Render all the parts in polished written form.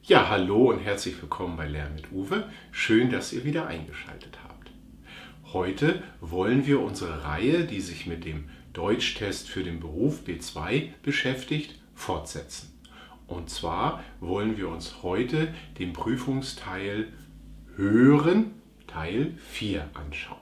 Ja, hallo und herzlich willkommen bei Lernen mit Uwe. Schön, dass ihr wieder eingeschaltet habt. Heute wollen wir unsere Reihe, die sich mit dem Deutschtest für den Beruf B2 beschäftigt, fortsetzen. Und zwar wollen wir uns heute den Prüfungsteil Hören, Teil 4 anschauen.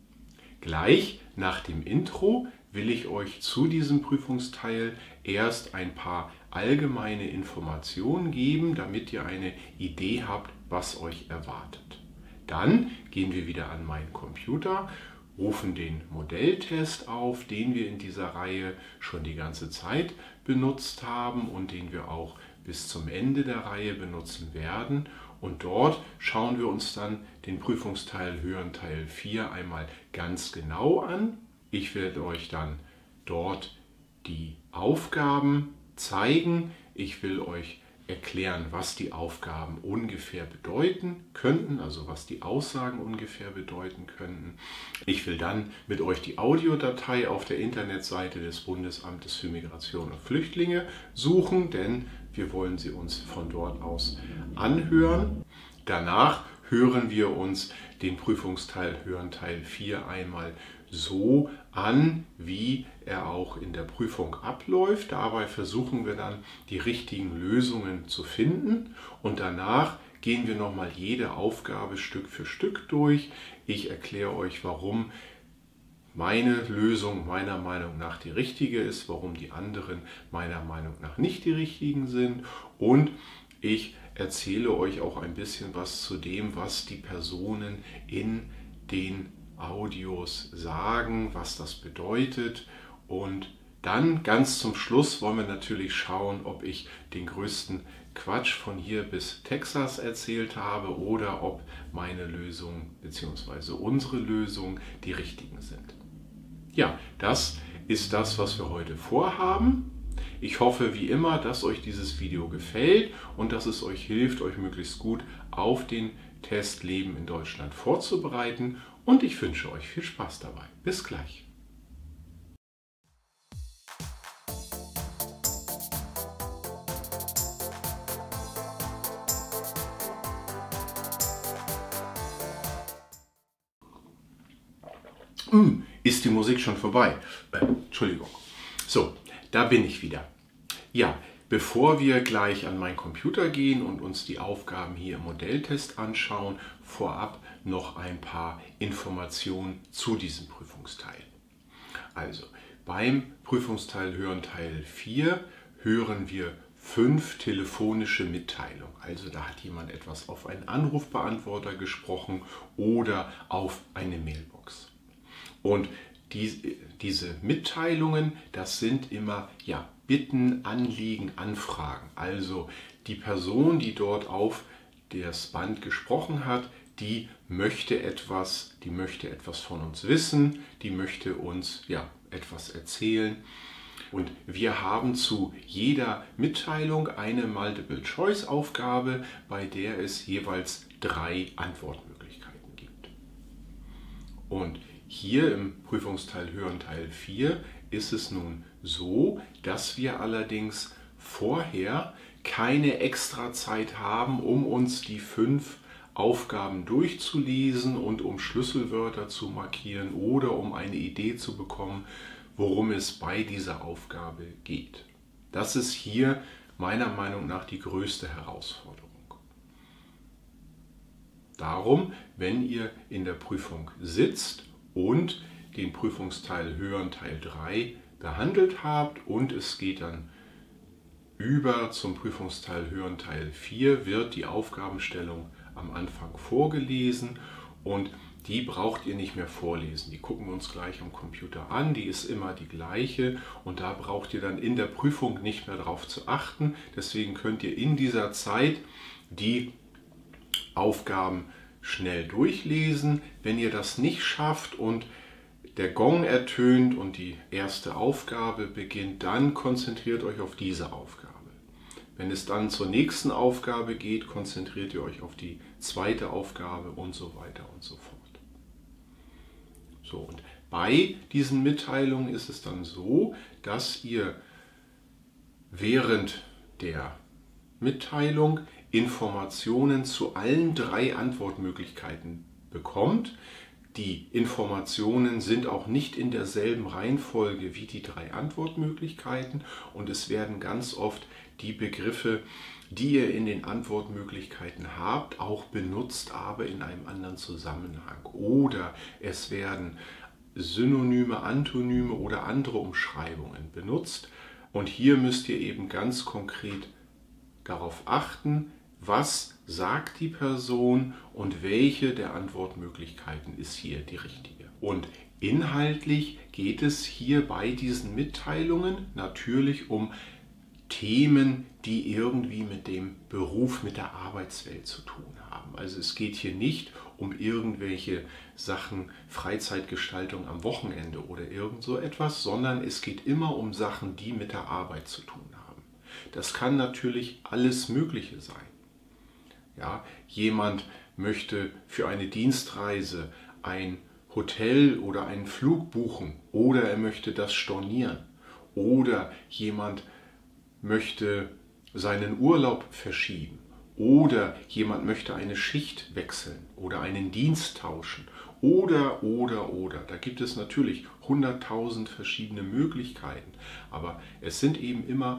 Gleich nach dem Intro will ich euch zu diesem Prüfungsteil erst ein paar allgemeine Informationen geben, damit ihr eine Idee habt, was euch erwartet. Dann gehen wir wieder an meinen Computer, rufen den Modelltest auf, den wir in dieser Reihe schon die ganze Zeit benutzt haben und den wir auch bis zum Ende der Reihe benutzen werden. Und dort schauen wir uns dann den Prüfungsteil Hören Teil 4 einmal ganz genau an. Ich werde euch dann dort die Aufgaben zeigen. Ich will euch erklären, was die Aufgaben ungefähr bedeuten könnten, also was die Aussagen ungefähr bedeuten könnten. Ich will dann mit euch die Audiodatei auf der Internetseite des Bundesamtes für Migration und Flüchtlinge suchen, denn wir wollen sie uns von dort aus anhören. Danach hören wir uns den Prüfungsteil Hören Teil 4 einmal so an, wie er auch in der Prüfung abläuft. Dabei versuchen wir dann die richtigen Lösungen zu finden und danach gehen wir nochmal jede Aufgabe Stück für Stück durch. Ich erkläre euch, warum meine Lösung meiner Meinung nach die richtige ist, warum die anderen meiner Meinung nach nicht die richtigen sind, und ich erzähle euch auch ein bisschen was zu dem, was die Personen in den Audios sagen, was das bedeutet, und dann ganz zum Schluss wollen wir natürlich schauen, ob ich den größten Quatsch von hier bis Texas erzählt habe oder ob meine Lösung bzw. unsere Lösung die richtigen sind. Ja, das ist das, was wir heute vorhaben. Ich hoffe wie immer, dass euch dieses Video gefällt und dass es euch hilft, euch möglichst gut auf den Test Leben in Deutschland vorzubereiten, und ich wünsche euch viel Spaß dabei. Bis gleich. Ist die Musik schon vorbei? Entschuldigung. So, da bin ich wieder. Ja, bevor wir gleich an meinen Computer gehen und uns die Aufgaben hier im Modelltest anschauen, vorab noch ein paar Informationen zu diesem Prüfungsteil. Also, beim Prüfungsteil Hören Teil 4 hören wir 5 telefonische Mitteilungen. Also da hat jemand etwas auf einen Anrufbeantworter gesprochen oder auf eine Mailbox. Und diese Mitteilungen, das sind immer Bitten, Anliegen, Anfragen. Also die Person, die dort auf das Band gesprochen hat, die möchte etwas von uns wissen, die möchte uns etwas erzählen. Und wir haben zu jeder Mitteilung eine Multiple-Choice-Aufgabe, bei der es jeweils 3 Antwortmöglichkeiten gibt. Und hier im Prüfungsteil Hören Teil 4 ist es nun so, dass wir allerdings vorher keine extra Zeit haben, um uns die 5 Aufgaben durchzulesen und um Schlüsselwörter zu markieren oder um eine Idee zu bekommen, worum es bei dieser Aufgabe geht. Das ist hier meiner Meinung nach die größte Herausforderung. Darum, wenn ihr in der Prüfung sitzt und den Prüfungsteil Hören Teil 3 behandelt habt und es geht dann über zum Prüfungsteil Hören Teil 4, wird die Aufgabenstellung am Anfang vorgelesen und die braucht ihr nicht mehr vorlesen. Die gucken wir uns gleich am Computer an, die ist immer die gleiche und da braucht ihr dann in der Prüfung nicht mehr darauf zu achten. Deswegen könnt ihr in dieser Zeit die Aufgaben schnell durchlesen. Wenn ihr das nicht schafft und der Gong ertönt und die erste Aufgabe beginnt, dann konzentriert euch auf diese Aufgabe. Wenn es dann zur nächsten Aufgabe geht, konzentriert ihr euch auf die zweite Aufgabe und so weiter und so fort. So, und bei diesen Mitteilungen ist es dann so, dass ihr während der Mitteilung Informationen zu allen 3 Antwortmöglichkeiten bekommt. Die Informationen sind auch nicht in derselben Reihenfolge wie die 3 Antwortmöglichkeiten und es werden ganz oft die Begriffe, die ihr in den Antwortmöglichkeiten habt, auch benutzt, aber in einem anderen Zusammenhang. Oder es werden Synonyme, Antonyme oder andere Umschreibungen benutzt. Und hier müsst ihr eben ganz konkret darauf achten, was sagt die Person und welche der Antwortmöglichkeiten ist hier die richtige. Und inhaltlich geht es hier bei diesen Mitteilungen natürlich um Themen, die irgendwie mit dem Beruf, mit der Arbeitswelt zu tun haben. Also es geht hier nicht um irgendwelche Sachen, Freizeitgestaltung am Wochenende oder irgend so etwas, sondern es geht immer um Sachen, die mit der Arbeit zu tun haben. Das kann natürlich alles Mögliche sein. Ja, jemand möchte für eine Dienstreise ein Hotel oder einen Flug buchen oder er möchte das stornieren oder jemand möchte seinen Urlaub verschieben oder jemand möchte eine Schicht wechseln oder einen Dienst tauschen oder. Da gibt es natürlich 100.000 verschiedene Möglichkeiten, aber es sind eben immer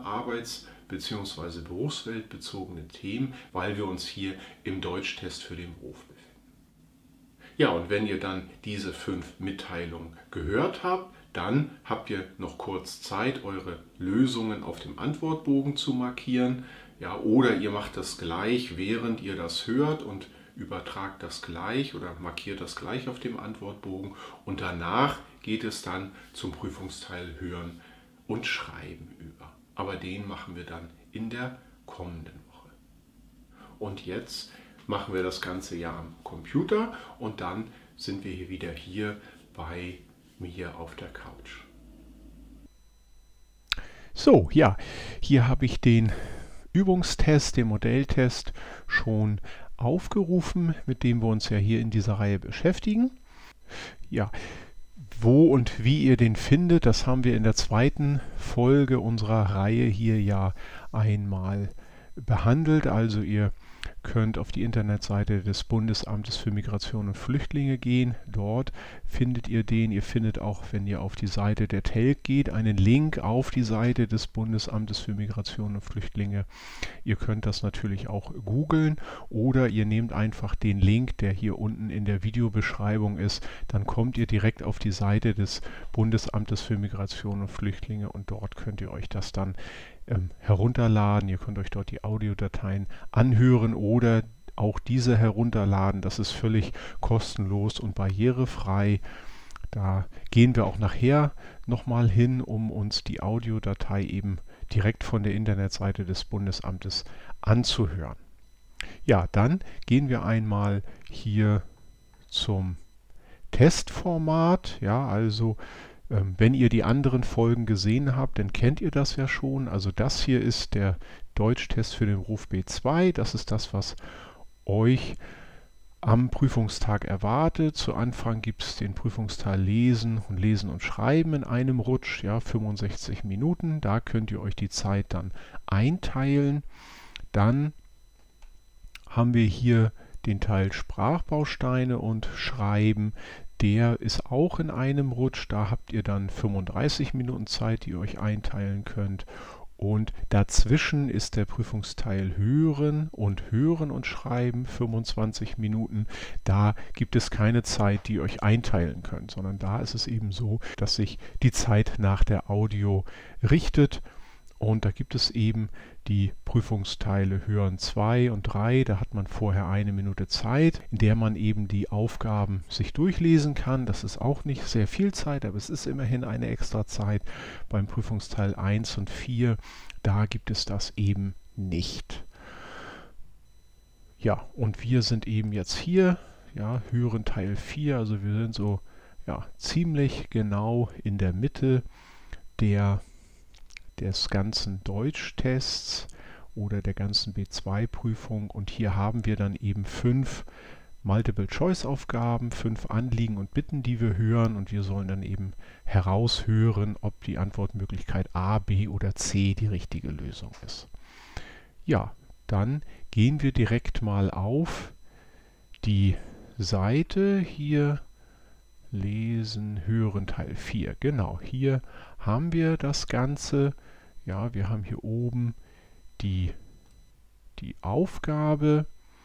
bzw. berufsweltbezogene Themen, weil wir uns hier im Deutschtest für den Beruf befinden. Ja, und wenn ihr dann diese 5 Mitteilungen gehört habt, dann habt ihr noch kurz Zeit, eure Lösungen auf dem Antwortbogen zu markieren. Ja, oder ihr macht das gleich, während ihr das hört und übertragt das gleich oder markiert das gleich auf dem Antwortbogen. Und danach geht es dann zum Prüfungsteil Hören und Schreiben über. Aber den machen wir dann in der kommenden Woche. Und jetzt machen wir das ganze ja am Computer und dann sind wir wieder hier bei mir auf der Couch. So, ja, hier habe ich den Übungstest, den Modelltest schon aufgerufen, mit dem wir uns ja hier in dieser Reihe beschäftigen. Ja, wo und wie ihr den findet, das haben wir in der 2. Folge unserer Reihe hier ja einmal behandelt. Also ihr könnt auf die Internetseite des Bundesamtes für Migration und Flüchtlinge gehen. Dort findet ihr den. Ihr findet auch, wenn ihr auf die Seite der TELG geht, einen Link auf die Seite des Bundesamtes für Migration und Flüchtlinge. Ihr könnt das natürlich auch googeln oder ihr nehmt einfach den Link, der hier unten in der Videobeschreibung ist. Dann kommt ihr direkt auf die Seite des Bundesamtes für Migration und Flüchtlinge und dort könnt ihr euch das dann herunterladen. Ihr könnt euch dort die Audiodateien anhören oder auch diese herunterladen. Das ist völlig kostenlos und barrierefrei. Da gehen wir auch nachher nochmal hin, um uns die Audiodatei eben direkt von der Internetseite des Bundesamtes anzuhören. Ja, dann gehen wir einmal hier zum Testformat. Ja, also wenn ihr die anderen Folgen gesehen habt, dann kennt ihr das ja schon. Also das hier ist der Deutschtest für den Beruf B2. Das ist das, was euch am Prüfungstag erwartet. Zu Anfang gibt es den Prüfungsteil Lesen und Schreiben in einem Rutsch, ja, 65 Minuten. Da könnt ihr euch die Zeit dann einteilen. Dann haben wir hier den Teil Sprachbausteine und Schreiben. Der ist auch in einem Rutsch. Da habt ihr dann 35 Minuten Zeit, die ihr euch einteilen könnt. Und dazwischen ist der Prüfungsteil Hören und Schreiben, 25 Minuten. Da gibt es keine Zeit, die ihr euch einteilen könnt, sondern da ist es eben so, dass sich die Zeit nach der Audio richtet. Und da gibt es eben die Prüfungsteile Hören 2 und 3. Da hat man vorher 1 Minute Zeit, in der man eben die Aufgaben sich durchlesen kann. Das ist auch nicht sehr viel Zeit, aber es ist immerhin eine extra Zeit. Beim Prüfungsteil 1 und 4, da gibt es das eben nicht. Ja, und wir sind eben jetzt hier, ja, Hören Teil 4. Also wir sind so ja, ziemlich genau in der Mitte des ganzen Deutschtests oder der ganzen B2-Prüfung und hier haben wir dann eben 5 Multiple-Choice-Aufgaben, 5 Anliegen und Bitten, die wir hören und wir sollen dann eben heraushören, ob die Antwortmöglichkeit A, B oder C die richtige Lösung ist. Ja, dann gehen wir direkt mal auf die Seite hier, lesen, hören, Teil 4. Genau, hier haben wir das Ganze. Ja, wir haben hier oben die Aufgabe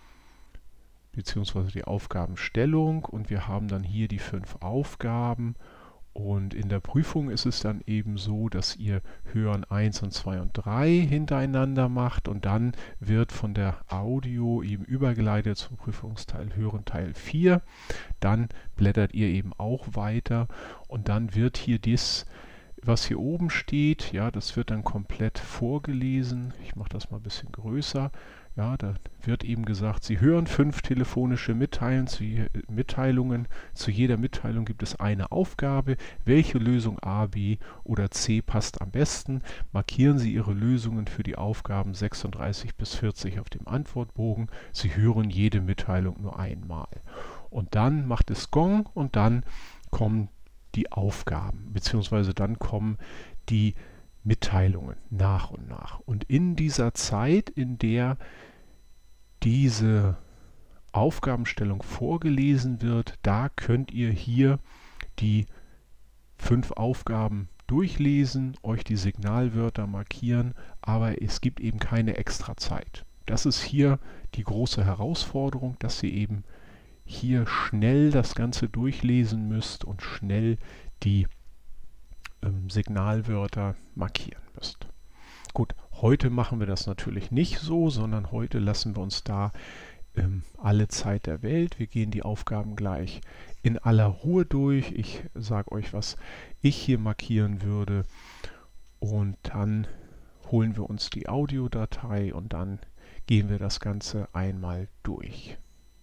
bzw. die Aufgabenstellung und wir haben dann hier die 5 Aufgaben. Und in der Prüfung ist es dann eben so, dass ihr Hören 1 und 2 und 3 hintereinander macht und dann wird von der Audio eben übergeleitet zum Prüfungsteil Hören Teil 4. Dann blättert ihr eben auch weiter und dann wird hier das, was hier oben steht, ja, das wird dann komplett vorgelesen. Ich mache das mal ein bisschen größer. Ja, da wird eben gesagt, Sie hören 5 telefonische Mitteilungen. Zu jeder Mitteilung gibt es eine Aufgabe. Welche Lösung A, B oder C passt am besten? Markieren Sie Ihre Lösungen für die Aufgaben 36 bis 40 auf dem Antwortbogen. Sie hören jede Mitteilung nur einmal. Und dann macht es Gong und dann kommen die Aufgaben, beziehungsweise dann kommen die Mitteilungen nach und nach. Und in dieser Zeit, in der diese Aufgabenstellung vorgelesen wird, da könnt ihr hier die 5 Aufgaben durchlesen, euch die Signalwörter markieren, aber es gibt eben keine extra Zeit. Das ist hier die große Herausforderung, dass ihr eben hier schnell das Ganze durchlesen müsst und schnell die Signalwörter markieren müsst. Gut, heute machen wir das natürlich nicht so, sondern heute lassen wir uns da alle Zeit der Welt. Wir gehen die Aufgaben gleich in aller Ruhe durch. Ich sage euch, was ich hier markieren würde und dann holen wir uns die Audiodatei und dann gehen wir das Ganze einmal durch.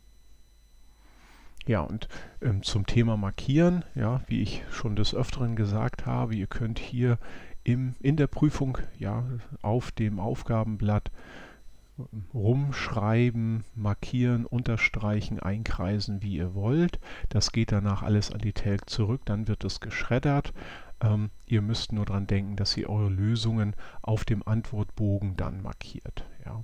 Ja, und zum Thema Markieren, ja, wie ich schon des Öfteren gesagt habe, ihr könnt hier in der Prüfung ja, auf dem Aufgabenblatt rumschreiben, markieren, unterstreichen, einkreisen, wie ihr wollt. Das geht danach alles an die Telg zurück, dann wird es geschreddert. Ihr müsst nur daran denken, dass ihr eure Lösungen auf dem Antwortbogen dann markiert. Ja.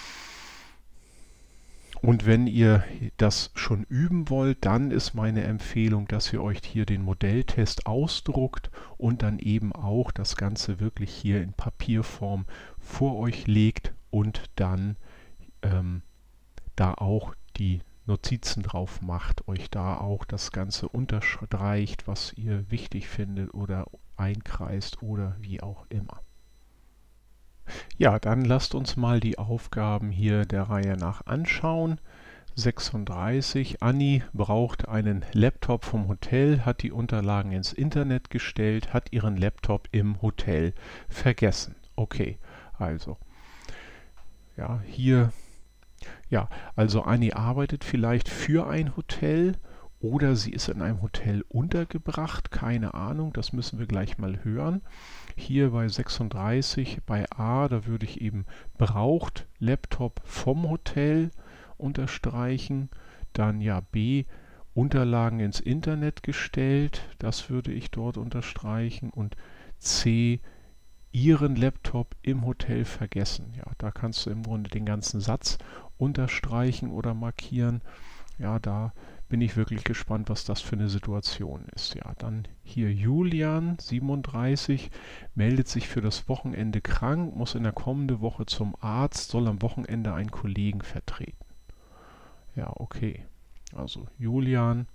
Und wenn ihr das schon üben wollt, dann ist meine Empfehlung, dass ihr euch hier den Modelltest ausdruckt und dann eben auch das Ganze wirklich hier in Papierform vor euch legt und dann da auch die Notizen drauf macht, euch da auch das Ganze unterstreicht, was ihr wichtig findet oder einkreist oder wie auch immer. Ja, dann lasst uns mal die Aufgaben hier der Reihe nach anschauen. 36. Anni braucht einen Laptop vom Hotel, hat die Unterlagen ins Internet gestellt, hat ihren Laptop im Hotel vergessen. Okay, also, ja, hier, ja, also Anni arbeitet vielleicht für ein Hotel oder sie ist in einem Hotel untergebracht, keine Ahnung, das müssen wir gleich mal hören. Hier bei 36, bei A, da würde ich eben braucht Laptop vom Hotel unterstreichen. Dann ja B, Unterlagen ins Internet gestellt, das würde ich dort unterstreichen. Und C, ihren Laptop im Hotel vergessen. Ja, da kannst du im Grunde den ganzen Satz unterstreichen oder markieren. Ja, da bin ich wirklich gespannt, was das für eine Situation ist. Ja, dann hier Julian, 37, meldet sich für das Wochenende krank, muss in der kommenden Woche zum Arzt, soll am Wochenende einen Kollegen vertreten. Ja, okay. Also Julian,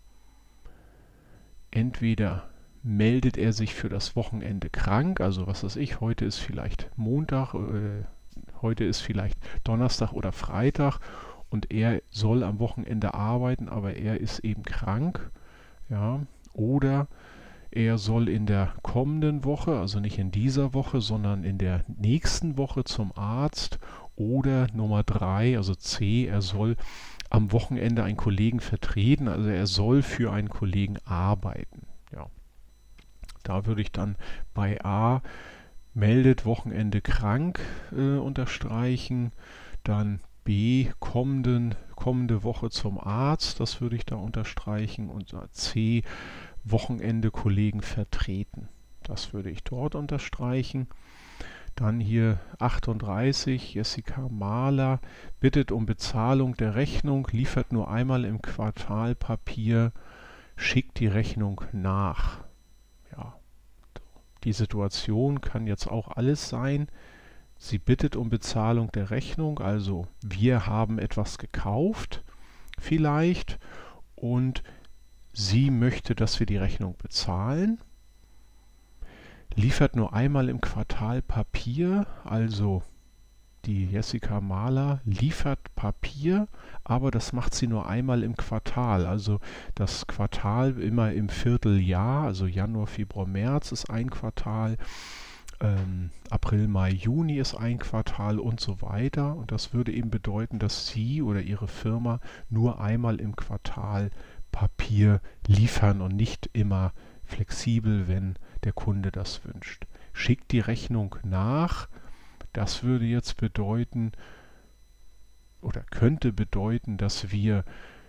entweder meldet er sich für das Wochenende krank, also was weiß ich, heute ist vielleicht Montag, heute ist vielleicht Donnerstag oder Freitag, und er soll am Wochenende arbeiten, aber er ist eben krank. Ja, oder er soll in der kommenden Woche, also nicht in dieser Woche, sondern in der nächsten Woche zum Arzt. Oder Nummer 3, also C, er soll am Wochenende einen Kollegen vertreten, also er soll für einen Kollegen arbeiten. Ja. Da würde ich dann bei A, meldet Wochenende krank, unterstreichen. Dann B, kommende Woche zum Arzt, das würde ich da unterstreichen. Und C, Wochenende Kollegen vertreten, das würde ich dort unterstreichen. Dann hier 38, Jessica Mahler bittet um Bezahlung der Rechnung, liefert nur einmal im Quartal Papier, schickt die Rechnung nach. Ja, die Situation kann jetzt auch alles sein. Sie bittet um Bezahlung der Rechnung, also wir haben etwas gekauft vielleicht und sie möchte, dass wir die Rechnung bezahlen. Liefert nur einmal im Quartal Papier, also die Jessica Mahler liefert Papier, aber das macht sie nur einmal im Quartal. Also das Quartal immer im Vierteljahr, also Januar, Februar, März ist ein Quartal, April, Mai, Juni ist ein Quartal und so weiter. Und das würde eben bedeuten, dass sie oder ihre Firma nur einmal im Quartal Papier liefern und nicht immer flexibel, wenn der Kunde das wünscht. Schickt die Rechnung nach. Das würde jetzt bedeuten oder könnte bedeuten, dass wir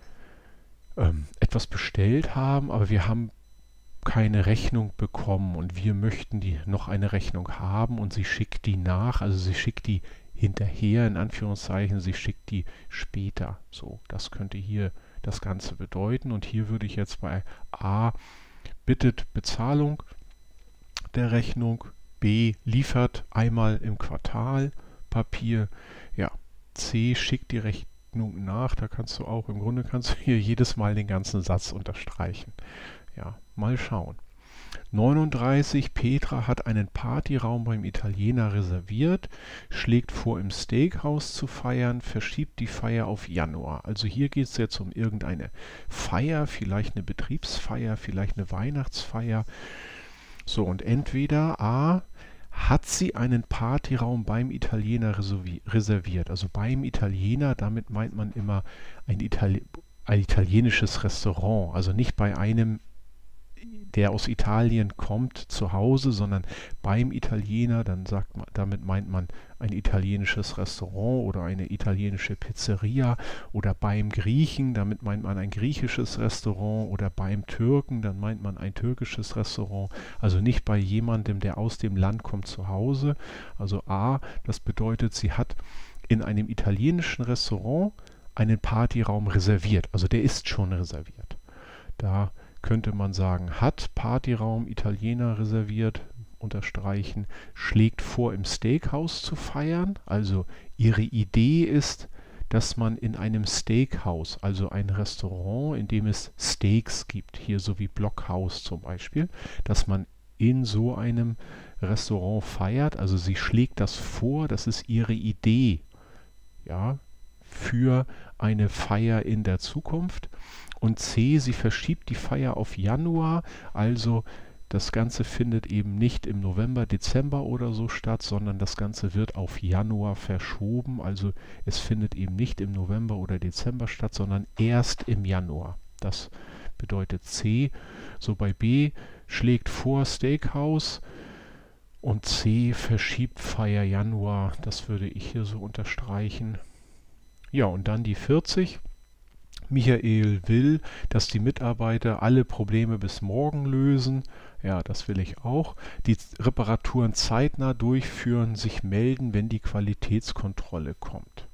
etwas bestellt haben, aber wir haben keine Rechnung bekommen und wir möchten noch eine Rechnung haben und sie schickt die nach, also sie schickt die hinterher, in Anführungszeichen, sie schickt die später. So, das könnte hier das Ganze bedeuten und hier würde ich jetzt bei A bittet Bezahlung der Rechnung, B liefert einmal im Quartal Papier, ja, C schickt die Rechnung nach, da kannst du auch, im Grunde kannst du hier jedes Mal den ganzen Satz unterstreichen. Ja, mal schauen. 39, Petra hat einen Partyraum beim Italiener reserviert, schlägt vor, im Steakhouse zu feiern, verschiebt die Feier auf Januar. Also hier geht es jetzt um irgendeine Feier, vielleicht eine Betriebsfeier, vielleicht eine Weihnachtsfeier. So, und entweder A, hat sie einen Partyraum beim Italiener reserviert. Also beim Italiener, damit meint man immer ein italienisches Restaurant. Also nicht bei einem, der aus Italien kommt, zu Hause, sondern beim Italiener, dann sagt man, damit meint man ein italienisches Restaurant oder eine italienische Pizzeria, oder beim Griechen, damit meint man ein griechisches Restaurant, oder beim Türken, dann meint man ein türkisches Restaurant, also nicht bei jemandem, der aus dem Land kommt, zu Hause. Also A, das bedeutet, sie hat in einem italienischen Restaurant einen Partyraum reserviert, also der ist schon reserviert. Da könnte man sagen, hat Partyraum Italiener reserviert, unterstreichen, schlägt vor, im Steakhouse zu feiern. Also ihre Idee ist, dass man in einem Steakhouse, also ein Restaurant, in dem es Steaks gibt, hier so wie Blockhaus zum Beispiel, dass man in so einem Restaurant feiert. Also sie schlägt das vor, das ist ihre Idee, ja, für eine Feier in der Zukunft. Und C, sie verschiebt die Feier auf Januar, also das Ganze findet eben nicht im November, Dezember oder so statt, sondern das Ganze wird auf Januar verschoben. Also es findet eben nicht im November oder Dezember statt, sondern erst im Januar. Das bedeutet C. So, bei B schlägt vor Steakhouse und C verschiebt Feier Januar. Das würde ich hier so unterstreichen. Ja, und dann die 40. Michael will, dass die Mitarbeiter alle Probleme bis morgen lösen. Ja, das will ich auch. Die Reparaturen zeitnah durchführen, sich melden, wenn die Qualitätskontrolle kommt.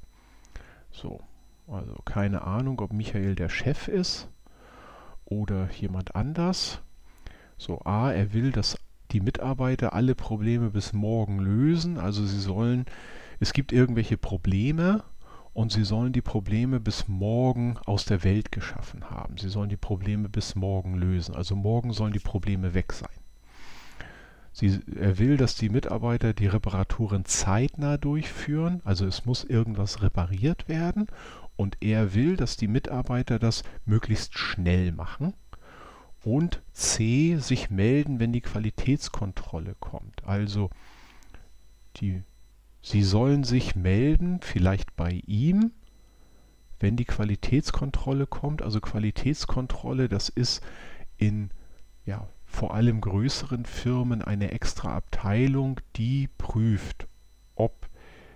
So, also keine Ahnung, ob Michael der Chef ist oder jemand anders. So, A, er will, dass die Mitarbeiter alle Probleme bis morgen lösen. Also es gibt irgendwelche Probleme. Und sie sollen die Probleme bis morgen aus der Welt geschaffen haben. Sie sollen die Probleme bis morgen lösen. Also morgen sollen die Probleme weg sein. Er will, dass die Mitarbeiter die Reparaturen zeitnah durchführen. Also es muss irgendwas repariert werden. Und er will, dass die Mitarbeiter das möglichst schnell machen. Und C, sich melden, wenn die Qualitätskontrolle kommt. Also sie sollen sich melden, vielleicht bei ihm, wenn die Qualitätskontrolle kommt. Also Qualitätskontrolle, das ist in vor allem größeren Firmen eine extra Abteilung, die prüft, ob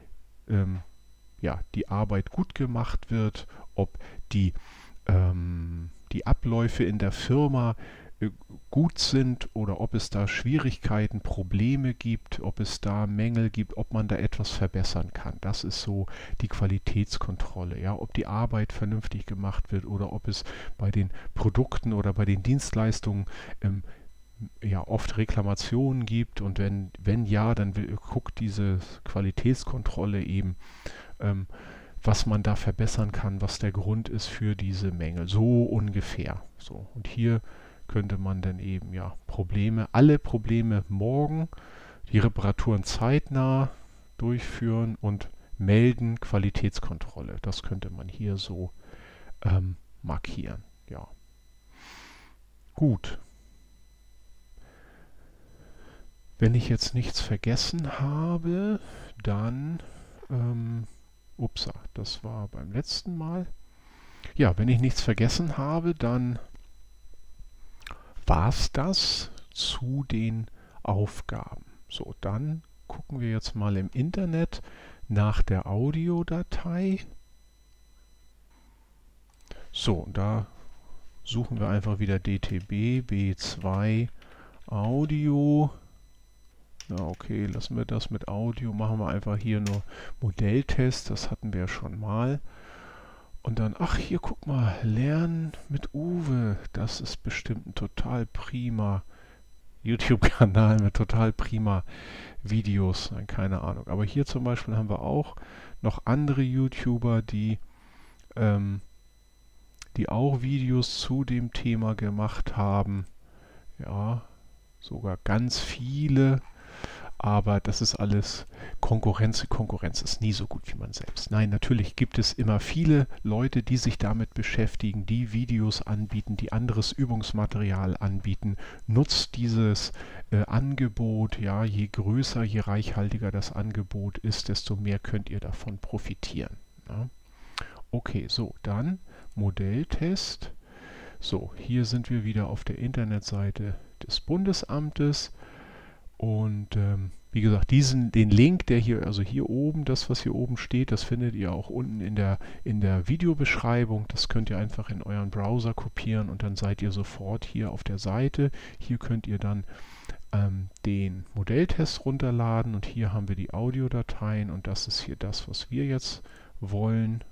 die Arbeit gut gemacht wird, ob die Abläufe in der Firma gut sind oder ob es da Schwierigkeiten, Probleme gibt, ob es da Mängel gibt, ob man da etwas verbessern kann. Das ist so die Qualitätskontrolle, ja, ob die Arbeit vernünftig gemacht wird oder ob es bei den Produkten oder bei den Dienstleistungen ja, oft Reklamationen gibt, und wenn ja, dann guckt diese Qualitätskontrolle eben, was man da verbessern kann, was der Grund ist für diese Mängel. So ungefähr. So. Und hier könnte man dann eben ja alle Probleme morgen, die Reparaturen zeitnah durchführen und melden, Qualitätskontrolle. Das könnte man hier so markieren. Ja. Gut. Wenn ich jetzt nichts vergessen habe, dann das war beim letzten Mal. Ja, wenn ich nichts vergessen habe, dann war es das zu den Aufgaben. So, dann gucken wir jetzt mal im Internet nach der Audiodatei. So, da suchen wir einfach wieder DTB B2 Audio. Ja, okay, lassen wir das mit Audio. Machen wir einfach hier nur Modelltest. Das hatten wir schon mal. Und dann, ach hier, guck mal, Lernen mit Uwe. Das ist bestimmt ein total prima YouTube-Kanal mit total prima Videos. Nein, keine Ahnung. Aber hier zum Beispiel haben wir auch noch andere YouTuber, die auch Videos zu dem Thema gemacht haben. Ja, sogar ganz viele. Aber das ist alles Konkurrenz. Konkurrenz ist nie so gut wie man selbst. Nein, natürlich gibt es immer viele Leute, die sich damit beschäftigen, die Videos anbieten, die anderes Übungsmaterial anbieten. Nutzt dieses Angebot. Ja, je größer, je reichhaltiger das Angebot ist, desto mehr könnt ihr davon profitieren. Ja. Okay, so, dann Modelltest. So, hier sind wir wieder auf der Internetseite des Bundesamtes. Und wie gesagt, den Link, der hier, also hier oben, das was hier oben steht, das findet ihr auch unten in der Videobeschreibung. Das könnt ihr einfach in euren Browser kopieren und dann seid ihr sofort hier auf der Seite. Hier könnt ihr dann den Modelltest runterladen und hier haben wir die Audiodateien und das ist hier das, was wir jetzt wollen.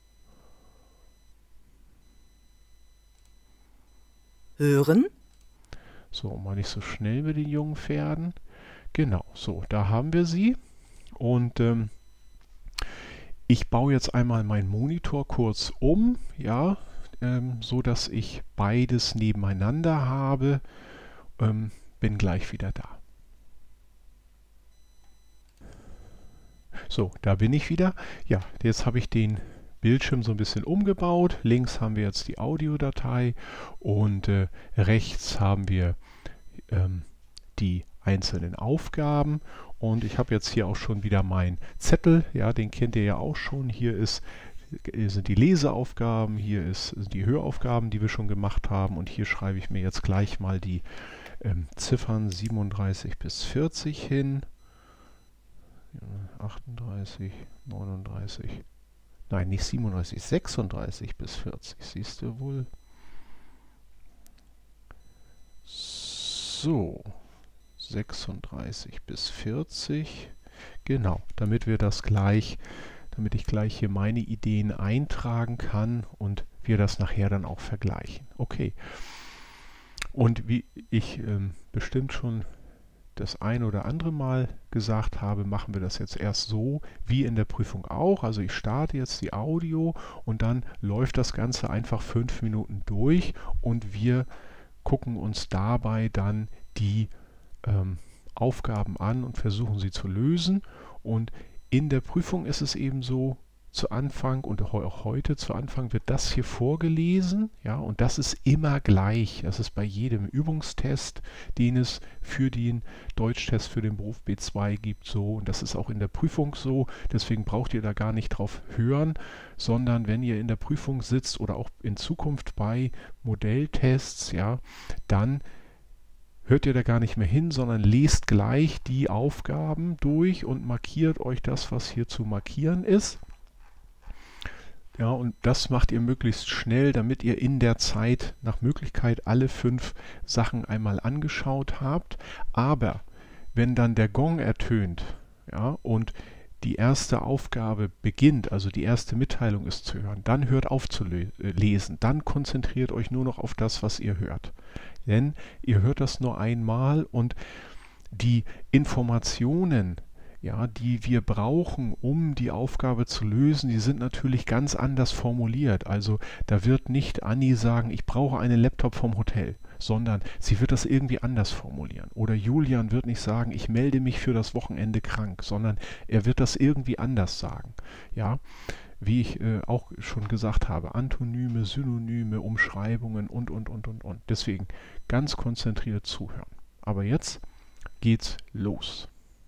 Hören. So, mal nicht so schnell mit den jungen Pferden. Genau, so, da haben wir sie. Und ich baue jetzt einmal meinen Monitor kurz um, ja, so dass ich beides nebeneinander habe. Bin gleich wieder da. So, da bin ich wieder. Ja, jetzt habe ich den Bildschirm so ein bisschen umgebaut. Links haben wir jetzt die Audiodatei und rechts haben wir die einzelnen Aufgaben. Und ich habe jetzt hier auch schon wieder meinen Zettel. Ja, den kennt ihr ja auch schon. Hier sind die Leseaufgaben, hier sind die Höraufgaben, die wir schon gemacht haben. Und hier schreibe ich mir jetzt gleich mal die Ziffern 37 bis 40 hin. 38, 39. Nein, nicht 37, 36 bis 40, siehst du wohl. So, 36 bis 40, genau, damit ich gleich hier meine Ideen eintragen kann und wir das nachher dann auch vergleichen. Okay, und wie ich bestimmt schon das ein oder andere Mal gesagt habe, machen wir das jetzt erst so wie in der Prüfung auch. Also ich starte jetzt die Audio und dann läuft das Ganze einfach 5 Minuten durch und wir gucken uns dabei dann die Aufgaben an und versuchen sie zu lösen. Und in der Prüfung ist es eben so, zu Anfang und auch heute zu Anfang wird das hier vorgelesen, ja, und das ist immer gleich. Das ist bei jedem Übungstest, den es für den Deutschtest für den Beruf B2 gibt, so, und das ist auch in der Prüfung so. Deswegen braucht ihr da gar nicht drauf hören, sondern wenn ihr in der Prüfung sitzt oder auch in Zukunft bei Modelltests, ja, dann hört ihr da gar nicht mehr hin, sondern lest gleich die Aufgaben durch und markiert euch das, was hier zu markieren ist. Ja, und das macht ihr möglichst schnell, damit ihr in der Zeit nach Möglichkeit alle 5 Sachen einmal angeschaut habt. Aber wenn dann der Gong ertönt, ja, und die erste Aufgabe beginnt, also die erste Mitteilung ist zu hören, dann hört auf zu lesen, dann konzentriert euch nur noch auf das, was ihr hört. Denn ihr hört das nur einmal und die Informationen, ja, die wir brauchen, um die Aufgabe zu lösen, die sind natürlich ganz anders formuliert. Also da wird nicht Anni sagen, ich brauche einen Laptop vom Hotel, sondern sie wird das irgendwie anders formulieren. Oder Julian wird nicht sagen, ich melde mich für das Wochenende krank, sondern er wird das irgendwie anders sagen. Ja, wie ich auch schon gesagt habe, Antonyme, Synonyme, Umschreibungen und. Deswegen ganz konzentriert zuhören. Aber jetzt geht's los.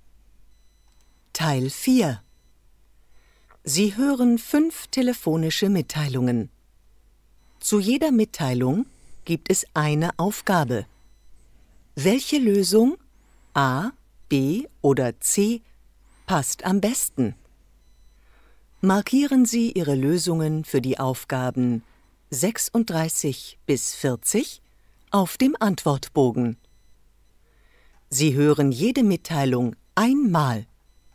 Teil 4. Sie hören 5 telefonische Mitteilungen. Zu jeder Mitteilung gibt es eine Aufgabe. Welche Lösung, A, B oder C, passt am besten? Markieren Sie Ihre Lösungen für die Aufgaben 36 bis 40 auf dem Antwortbogen. Sie hören jede Mitteilung einmal.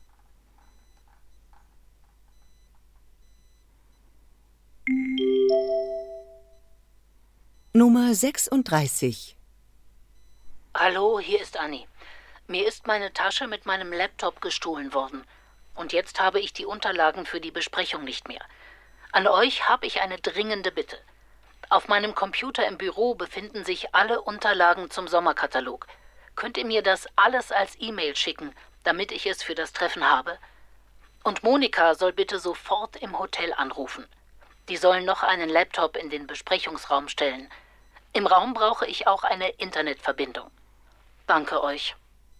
Nummer 36. Hallo, hier ist Anni. Mir ist meine Tasche mit meinem Laptop gestohlen worden. Und jetzt habe ich die Unterlagen für die Besprechung nicht mehr. An euch habe ich eine dringende Bitte. Auf meinem Computer im Büro befinden sich alle Unterlagen zum Sommerkatalog. Könnt ihr mir das alles als E-Mail schicken, damit ich es für das Treffen habe? Und Monika soll bitte sofort im Hotel anrufen. Die sollen noch einen Laptop in den Besprechungsraum stellen. Im Raum brauche ich auch eine Internetverbindung. Danke euch.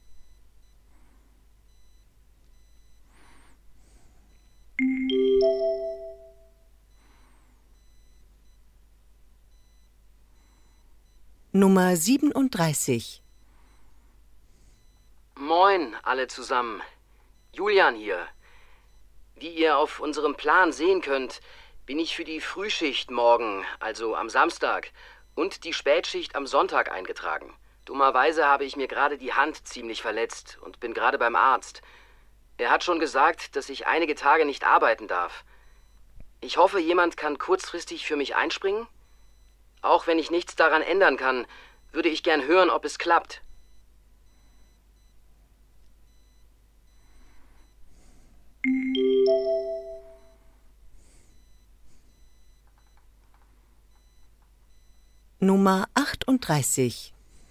Nummer 37. Moin, alle zusammen. Julian hier. Wie ihr auf unserem Plan sehen könnt, bin ich für die Frühschicht morgen, also am Samstag, und die Spätschicht am Sonntag eingetragen. Dummerweise habe ich mir gerade die Hand ziemlich verletzt und bin gerade beim Arzt. Er hat schon gesagt, dass ich einige Tage nicht arbeiten darf. Ich hoffe, jemand kann kurzfristig für mich einspringen. Auch wenn ich nichts daran ändern kann, würde ich gern hören, ob es klappt. Nummer 38.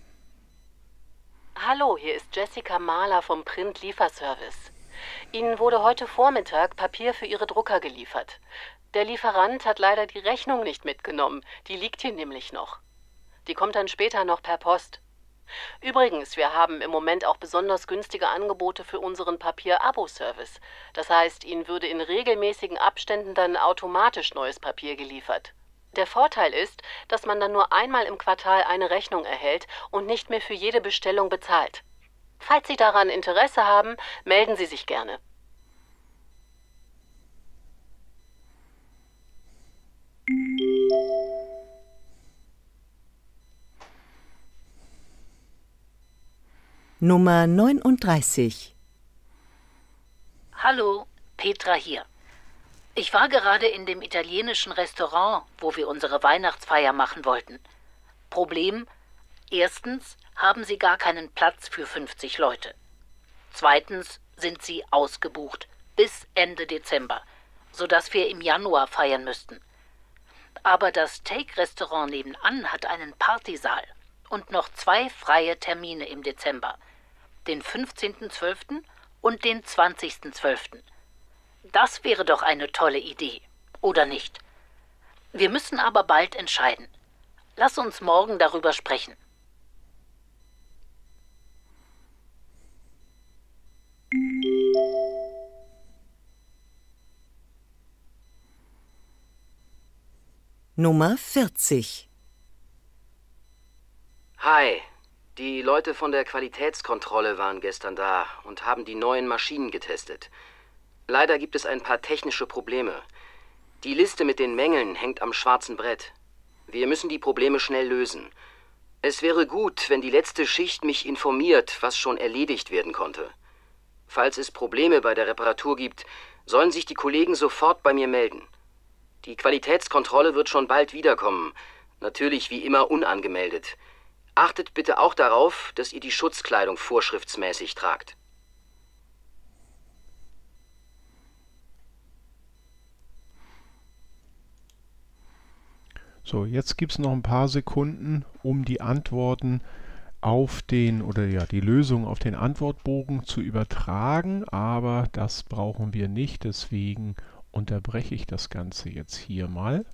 Hallo, hier ist Jessica Mahler vom Print-Lieferservice. Ihnen wurde heute Vormittag Papier für Ihre Drucker geliefert. Der Lieferant hat leider die Rechnung nicht mitgenommen. Die liegt hier nämlich noch. Die kommt dann später noch per Post. Übrigens, wir haben im Moment auch besonders günstige Angebote für unseren Papier-Abo-Service. Das heißt, Ihnen würde in regelmäßigen Abständen dann automatisch neues Papier geliefert. Der Vorteil ist, dass man dann nur einmal im Quartal eine Rechnung erhält und nicht mehr für jede Bestellung bezahlt. Falls Sie daran Interesse haben, melden Sie sich gerne. Nummer 39. Hallo, Petra hier. Ich war gerade in dem italienischen Restaurant, wo wir unsere Weihnachtsfeier machen wollten. Problem: erstens haben sie gar keinen Platz für 50 Leute. Zweitens sind sie ausgebucht bis Ende Dezember, sodass wir im Januar feiern müssten. Aber das Take-Restaurant nebenan hat einen Partysaal und noch 2 freie Termine im Dezember, den 15.12. und den 20.12. Das wäre doch eine tolle Idee, oder nicht? Wir müssen aber bald entscheiden. Lass uns morgen darüber sprechen. Nummer 40. Hi, die Leute von der Qualitätskontrolle waren gestern da und haben die neuen Maschinen getestet. Leider gibt es ein paar technische Probleme. Die Liste mit den Mängeln hängt am schwarzen Brett. Wir müssen die Probleme schnell lösen. Es wäre gut, wenn die letzte Schicht mich informiert, was schon erledigt werden konnte. Falls es Probleme bei der Reparatur gibt, sollen sich die Kollegen sofort bei mir melden. Die Qualitätskontrolle wird schon bald wiederkommen. Natürlich wie immer unangemeldet. Achtet bitte auch darauf, dass ihr die Schutzkleidung vorschriftsmäßig tragt. So, jetzt gibt es noch ein paar Sekunden, um die Antworten auf den, oder ja, die Lösung auf den Antwortbogen zu übertragen, aber das brauchen wir nicht, deswegen unterbreche ich das Ganze jetzt hier mal.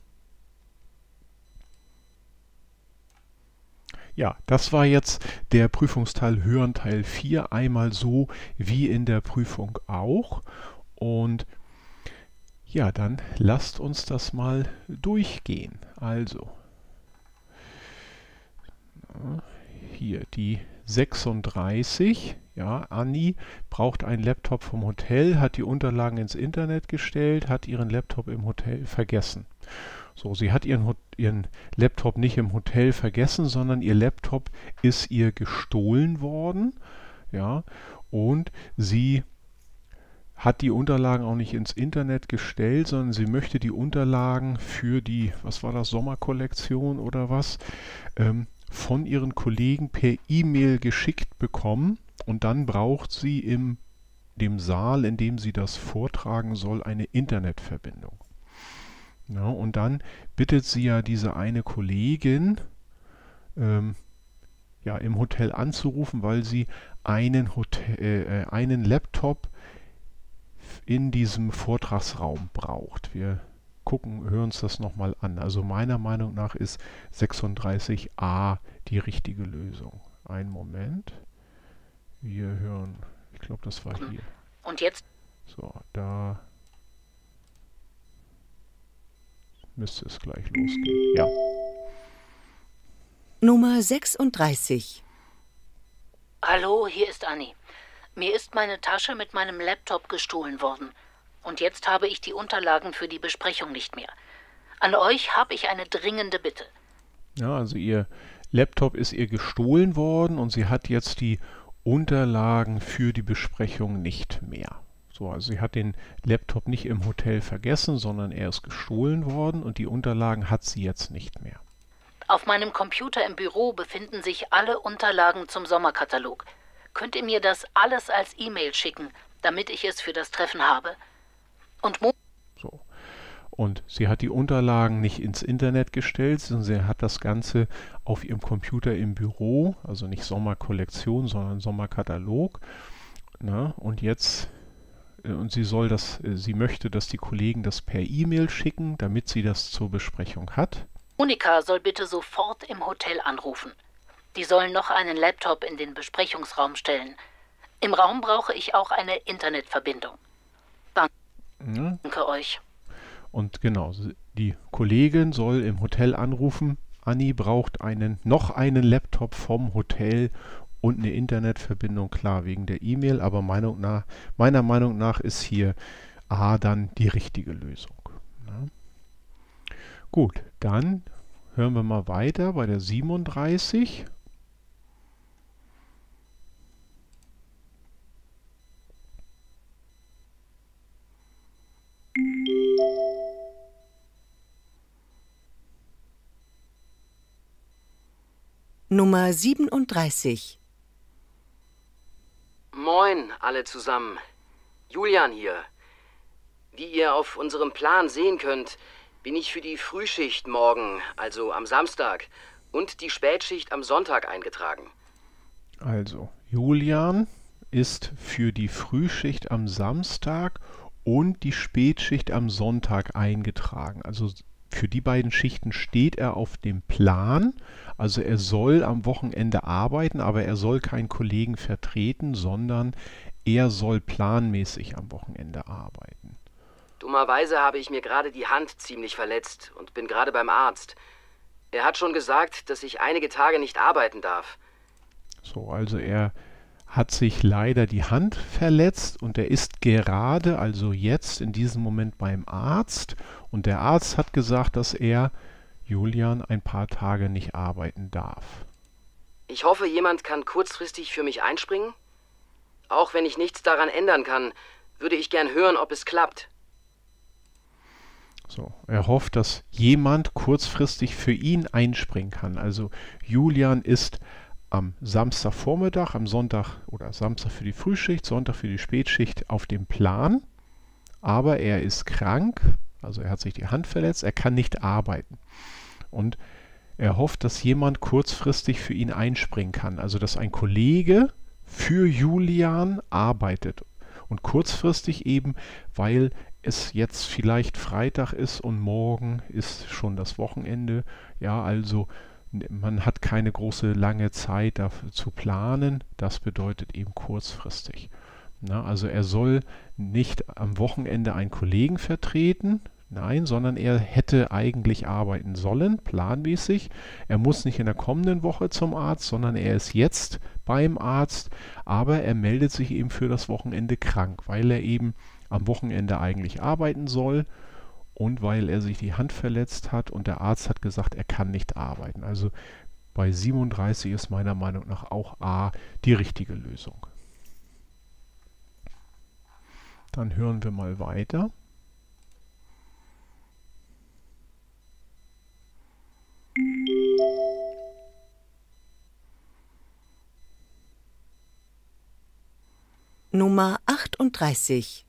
Ja, das war jetzt der Prüfungsteil Hören Teil 4, einmal so wie in der Prüfung auch. Und ja, dann lasst uns das mal durchgehen. Also, hier die 36. Ja, Anni braucht einen Laptop vom Hotel, hat die Unterlagen ins Internet gestellt, hat ihren Laptop im Hotel vergessen. So, sie hat ihren Laptop nicht im Hotel vergessen, sondern ihr Laptop ist ihr gestohlen worden. Ja, und sie hat die Unterlagen auch nicht ins Internet gestellt, sondern sie möchte die Unterlagen für die, was war das, Sommerkollektion oder was, von ihren Kollegen per E-Mail geschickt bekommen. Und dann braucht sie in dem Saal, in dem sie das vortragen soll, eine Internetverbindung. Ja, und dann bittet sie ja diese eine Kollegin, ja, im Hotel anzurufen, weil sie einen Laptop in diesem Vortragsraum braucht. Wir hören uns das nochmal an. Also meiner Meinung nach ist 36a die richtige Lösung. Einen Moment. Wir hören, ich glaube, das war hier. Und jetzt? So, da müsste es gleich losgehen. Ja. Nummer 36. Hallo, hier ist Anni. Mir ist meine Tasche mit meinem Laptop gestohlen worden. Und jetzt habe ich die Unterlagen für die Besprechung nicht mehr. An euch habe ich eine dringende Bitte. Ja, also ihr Laptop ist ihr gestohlen worden und sie hat jetzt die Unterlagen für die Besprechung nicht mehr. So, also sie hat den Laptop nicht im Hotel vergessen, sondern er ist gestohlen worden und die Unterlagen hat sie jetzt nicht mehr. Auf meinem Computer im Büro befinden sich alle Unterlagen zum Sommerkatalog. Könnt ihr mir das alles als E-Mail schicken, damit ich es für das Treffen habe? So. Und sie hat die Unterlagen nicht ins Internet gestellt, sondern sie hat das Ganze auf ihrem Computer im Büro, also nicht Sommerkollektion, sondern Sommerkatalog. Na, und jetzt, und sie möchte, dass die Kollegen das per E-Mail schicken, damit sie das zur Besprechung hat. Monika soll bitte sofort im Hotel anrufen. Die sollen noch einen Laptop in den Besprechungsraum stellen. Im Raum brauche ich auch eine Internetverbindung. Danke euch. Und genau, die Kollegin soll im Hotel anrufen. Anni braucht noch einen Laptop vom Hotel und eine Internetverbindung, klar, wegen der E-Mail, aber meiner Meinung nach ist hier A dann die richtige Lösung. Ja. Gut, dann hören wir mal weiter bei der 37. Nummer 37. Moin, alle zusammen. Julian hier. Wie ihr auf unserem Plan sehen könnt, bin ich für die Frühschicht morgen, also am Samstag, und die Spätschicht am Sonntag eingetragen. Also, Julian ist für die Frühschicht am Samstag und die Spätschicht am Sonntag eingetragen. Also für die beiden Schichten steht er auf dem Plan. Also er soll am Wochenende arbeiten, aber er soll keinen Kollegen vertreten, sondern er soll planmäßig am Wochenende arbeiten. Dummerweise habe ich mir gerade die Hand ziemlich verletzt und bin gerade beim Arzt. Er hat schon gesagt, dass ich einige Tage nicht arbeiten darf. So, also er hat sich leider die Hand verletzt und er ist gerade, also jetzt in diesem Moment beim Arzt Und der Arzt hat gesagt, dass Julian ein paar Tage nicht arbeiten darf. Ich hoffe, jemand kann kurzfristig für mich einspringen. Auch wenn ich nichts daran ändern kann, würde ich gern hören, ob es klappt. So, er hofft, dass jemand kurzfristig für ihn einspringen kann. Also Julian ist am Samstagvormittag, am Sonntag oder Samstag für die Frühschicht, Sonntag für die Spätschicht auf dem Plan. Aber er ist krank, also er hat sich die Hand verletzt, er kann nicht arbeiten. Und er hofft, dass jemand kurzfristig für ihn einspringen kann. Also dass ein Kollege für Julian arbeitet. Und kurzfristig eben, weil es jetzt vielleicht Freitag ist und morgen ist schon das Wochenende. Ja, also man hat keine große lange Zeit dafür zu planen. Das bedeutet eben kurzfristig. Na, also er soll nicht am Wochenende einen Kollegen vertreten, nein, sondern er hätte eigentlich arbeiten sollen, planmäßig. Er muss nicht in der kommenden Woche zum Arzt, sondern er ist jetzt beim Arzt, aber er meldet sich eben für das Wochenende krank, weil er eben am Wochenende eigentlich arbeiten soll und weil er sich die Hand verletzt hat und der Arzt hat gesagt, er kann nicht arbeiten. Also bei 37 ist meiner Meinung nach auch A die richtige Lösung. Dann hören wir mal weiter. Nummer 38.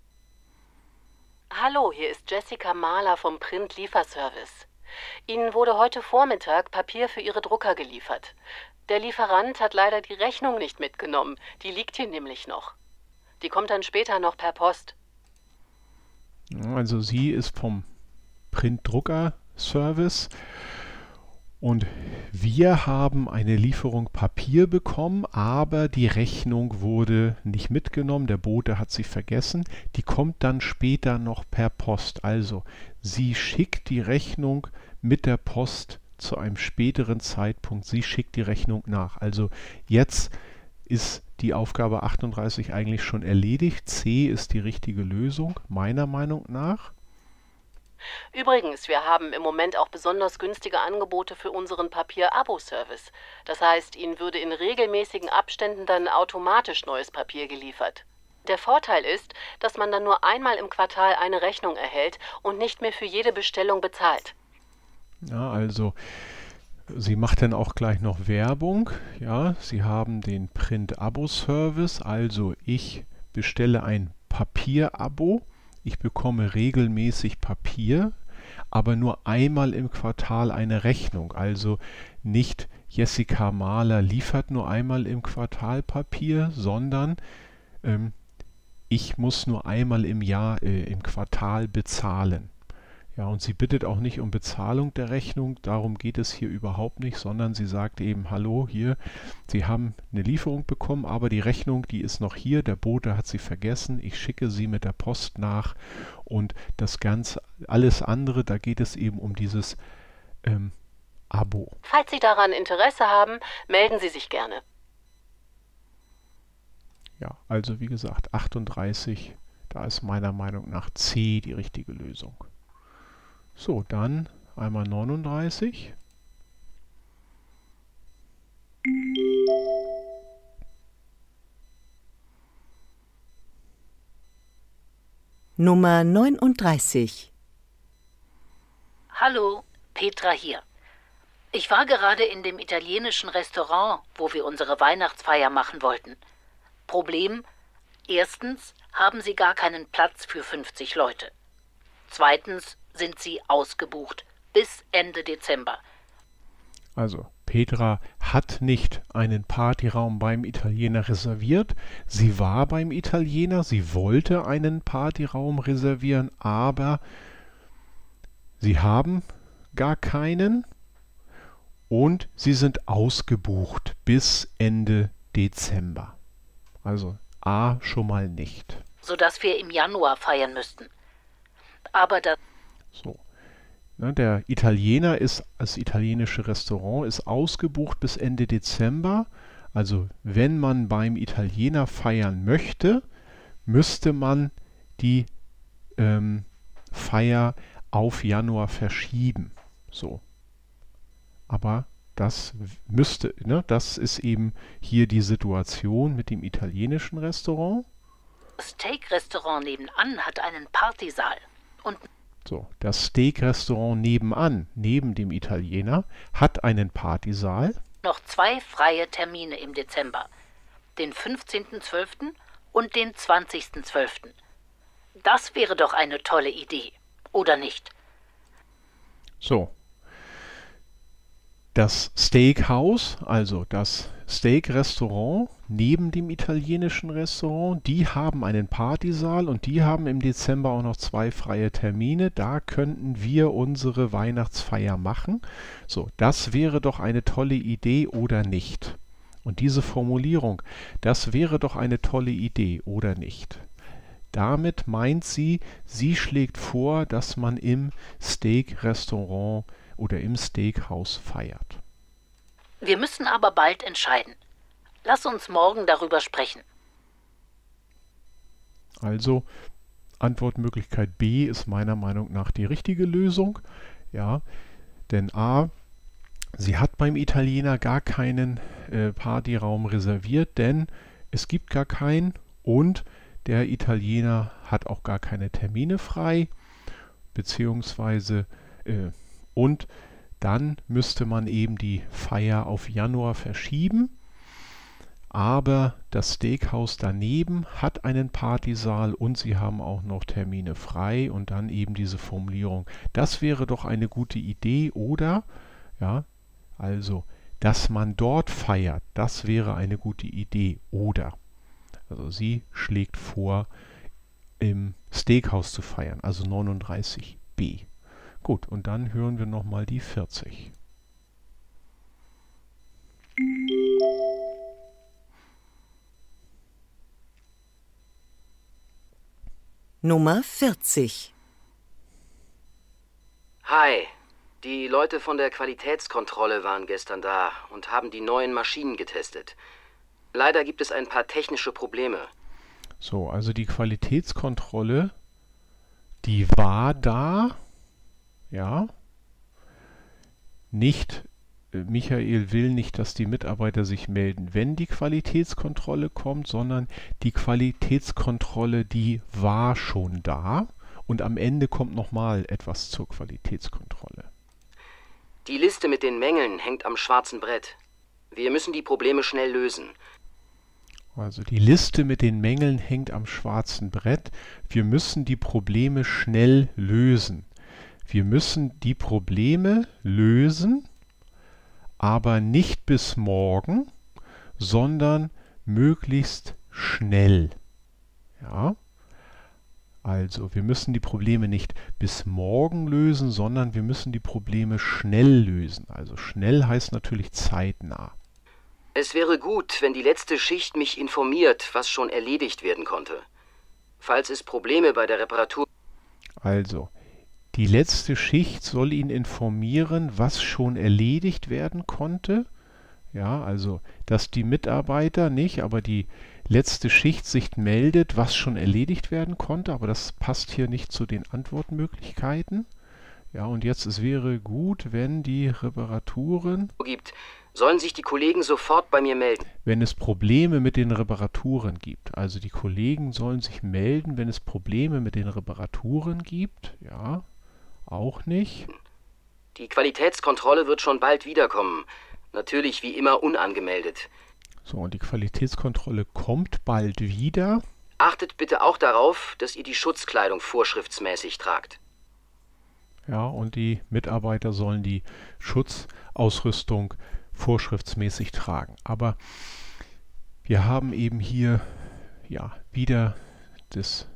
Hallo, hier ist Jessica Mahler vom Print-Lieferservice. Ihnen wurde heute Vormittag Papier für Ihre Drucker geliefert. Der Lieferant hat leider die Rechnung nicht mitgenommen. Die liegt hier nämlich noch. Die kommt dann später noch per Post. Also sie ist vom Print-Drucker-Service und wir haben eine Lieferung Papier bekommen, aber die Rechnung wurde nicht mitgenommen. Der Bote hat sie vergessen. Die kommt dann später noch per Post. Also sie schickt die Rechnung mit der Post zu einem späteren Zeitpunkt. Sie schickt die Rechnung nach. Also jetzt ist die Aufgabe 38 eigentlich schon erledigt. C ist die richtige Lösung, meiner Meinung nach. Übrigens, wir haben im Moment auch besonders günstige Angebote für unseren Papier-Abo-Service. Das heißt, Ihnen würde in regelmäßigen Abständen dann automatisch neues Papier geliefert. Der Vorteil ist, dass man dann nur einmal im Quartal eine Rechnung erhält und nicht mehr für jede Bestellung bezahlt. Ja, also sie macht dann auch gleich noch Werbung. Ja, Sie haben den Print-Abo-Service. Also ich bestelle ein Papier-Abo. Ich bekomme regelmäßig Papier, aber nur einmal im Quartal eine Rechnung. Also nicht Jessica Mahler liefert nur einmal im Quartal Papier, sondern ich muss nur einmal im Jahr, im Quartal bezahlen. Ja, und sie bittet auch nicht um Bezahlung der Rechnung, darum geht es hier überhaupt nicht, sondern sie sagt eben, hallo, hier, Sie haben eine Lieferung bekommen, aber die Rechnung, die ist noch hier, der Bote hat sie vergessen, ich schicke sie mit der Post nach und das Ganze, alles andere, da geht es eben um dieses Abo. Falls Sie daran Interesse haben, melden Sie sich gerne. Ja, also wie gesagt, 38, da ist meiner Meinung nach C die richtige Lösung. So, dann einmal 39. Nummer 39. Hallo, Petra hier. Ich war gerade in dem italienischen Restaurant, wo wir unsere Weihnachtsfeier machen wollten. Problem: Erstens haben sie gar keinen Platz für 50 Leute. Zweitens sind sie ausgebucht bis Ende Dezember. Also Petra hat nicht einen Partyraum beim Italiener reserviert. Sie war beim Italiener, sie wollte einen Partyraum reservieren, aber sie haben gar keinen und sie sind ausgebucht bis Ende Dezember. Also A schon mal nicht. Sodass wir im Januar feiern müssten. Aber das... So. Ne, der Italiener ist, das italienische Restaurant ist ausgebucht bis Ende Dezember. Also wenn man beim Italiener feiern möchte, müsste man die Feier auf Januar verschieben. So. Aber das müsste, ne, das ist eben hier die Situation mit dem italienischen Restaurant. Das Steak-Restaurant nebenan hat einen Partysaal. Und So, das Steak-Restaurant nebenan, neben dem Italiener, hat einen Partysaal. noch 2 freie Termine im Dezember. Den 15.12. und den 20.12. Das wäre doch eine tolle Idee, oder nicht? So. Das Steakhouse, also das Steak-Restaurant neben dem italienischen Restaurant, die haben einen Partysaal und die haben im Dezember auch noch 2 freie Termine. Da könnten wir unsere Weihnachtsfeier machen. So, das wäre doch eine tolle Idee oder nicht? Und diese Formulierung, das wäre doch eine tolle Idee oder nicht? Damit meint sie, sie schlägt vor, dass man im Steak-Restaurant oder im Steakhouse feiert. Wir müssen aber bald entscheiden. Lass uns morgen darüber sprechen. Also Antwortmöglichkeit B ist meiner Meinung nach die richtige Lösung. Ja, denn A, sie hat beim Italiener gar keinen Partyraum reserviert, denn es gibt gar keinen und der Italiener hat auch gar keine Termine frei, beziehungsweise und dann müsste man eben die Feier auf Januar verschieben. Aber das Steakhouse daneben hat einen Partysaal und sie haben auch noch Termine frei und dann eben diese Formulierung. Das wäre doch eine gute Idee, oder? Ja, also, dass man dort feiert, das wäre eine gute Idee, oder? Also sie schlägt vor, im Steakhouse zu feiern, also 39b. Gut, und dann hören wir nochmal die 40. Nummer 40. Hi, die Leute von der Qualitätskontrolle waren gestern da und haben die neuen Maschinen getestet. Leider gibt es ein paar technische Probleme. So, also die Qualitätskontrolle, die war da. Ja, nicht, Michael will nicht, dass die Mitarbeiter sich melden, wenn die Qualitätskontrolle kommt, sondern die Qualitätskontrolle, die war schon da und am Ende kommt nochmal etwas zur Qualitätskontrolle. Die Liste mit den Mängeln hängt am schwarzen Brett. Wir müssen die Probleme schnell lösen. Also die Liste mit den Mängeln hängt am schwarzen Brett. Wir müssen die Probleme schnell lösen. Wir müssen die Probleme lösen, aber nicht bis morgen, sondern möglichst schnell. Ja? Also wir müssen die Probleme nicht bis morgen lösen, sondern wir müssen die Probleme schnell lösen. Also schnell heißt natürlich zeitnah. Es wäre gut, wenn die letzte Schicht mich informiert, was schon erledigt werden konnte. Falls es Probleme bei der Reparatur... Also, die letzte Schicht soll ihn informieren, was schon erledigt werden konnte. Ja, also, dass die Mitarbeiter nicht, aber die letzte Schicht sich meldet, was schon erledigt werden konnte. Aber das passt hier nicht zu den Antwortmöglichkeiten. Ja, und jetzt, es wäre gut, wenn die Reparaturen... gibt, sollen sich die Kollegen sofort bei mir melden. Wenn es Probleme mit den Reparaturen gibt. Also die Kollegen sollen sich melden, wenn es Probleme mit den Reparaturen gibt. Ja, auch nicht. Die Qualitätskontrolle wird schon bald wiederkommen. Natürlich wie immer unangemeldet. So, und die Qualitätskontrolle kommt bald wieder. Achtet bitte auch darauf, dass ihr die Schutzkleidung vorschriftsmäßig tragt. Ja, und die Mitarbeiter sollen die Schutzausrüstung vorschriftsmäßig tragen. Aber wir haben eben hier ja wieder das